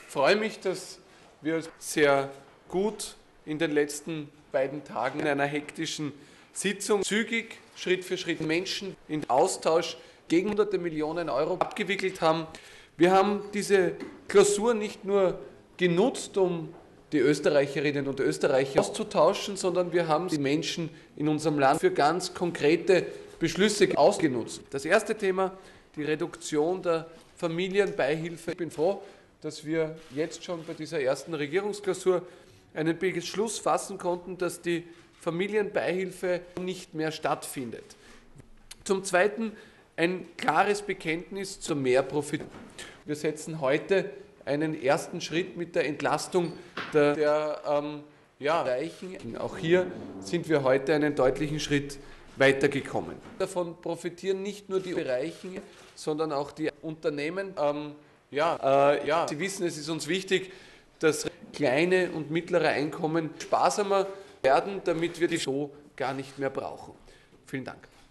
freue mich, dass wir uns sehr gut in den letzten beiden Tagen in einer hektischen Sitzung zügig, Schritt für Schritt Menschen in Austausch gegen hunderte Millionen Euro abgewickelt haben. Wir haben diese Klausur nicht nur genutzt, um die Österreicherinnen und Österreicher auszutauschen, sondern wir haben die Menschen in unserem Land für ganz konkrete Beschlüsse ausgenutzt. Das erste Thema, die Reduktion der Familienbeihilfe. Ich bin froh, dass wir jetzt schon bei dieser ersten Regierungsklausur einen Beschluss fassen konnten, dass die Familienbeihilfe nicht mehr stattfindet. Zum Zweiten ein klares Bekenntnis zur Mehrprofit. Wir setzen heute einen ersten Schritt mit der Entlastung der Reichen. Auch hier sind wir heute einen deutlichen Schritt weitergekommen. Davon profitieren nicht nur die Reichen, sondern auch die Unternehmen. Sie wissen, es ist uns wichtig, dass kleine und mittlere Einkommen sparsamer werden, damit wir die so gar nicht mehr brauchen. Vielen Dank.